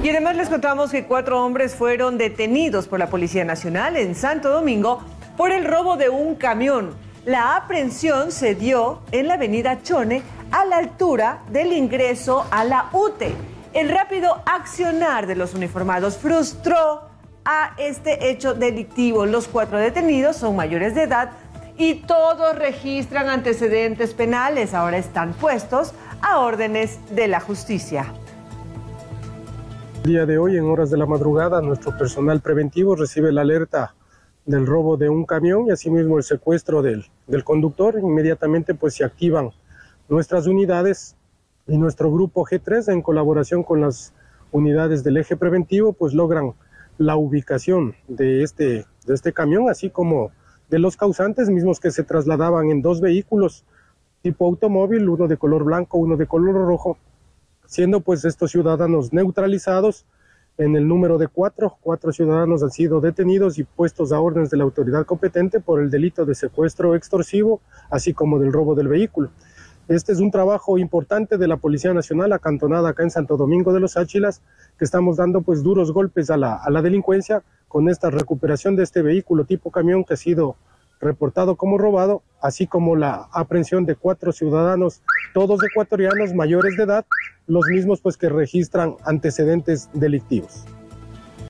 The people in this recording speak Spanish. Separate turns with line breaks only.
Y además les contamos que 4 hombres fueron detenidos por la Policía Nacional en Santo Domingo por el robo de un camión. La aprehensión se dio en la avenida Chone, a la altura del ingreso a la UTE. El rápido accionar de los uniformados frustró a este hecho delictivo. Los 4 detenidos son mayores de edad y todos registran antecedentes penales. Ahora están puestos a órdenes de la justicia.
El día de hoy, en horas de la madrugada, nuestro personal preventivo recibe la alerta del robo de un camión y asimismo el secuestro del conductor. Inmediatamente pues se activan nuestras unidades y nuestro grupo G3 en colaboración con las unidades del eje preventivo pues logran la ubicación de este camión, así como de los causantes mismos que se trasladaban en 2 vehículos tipo automóvil, uno de color blanco, uno de color rojo, siendo pues estos ciudadanos neutralizados. En el número de 4 ciudadanos han sido detenidos y puestos a órdenes de la autoridad competente por el delito de secuestro extorsivo, así como del robo del vehículo. Este es un trabajo importante de la Policía Nacional acantonada acá en Santo Domingo de los Áchilas, que estamos dando pues duros golpes a la delincuencia con esta recuperación de este vehículo tipo camión que ha sido reportado como robado, así como la aprehensión de 4 ciudadanos, todos ecuatorianos mayores de edad, los mismos pues que registran antecedentes delictivos.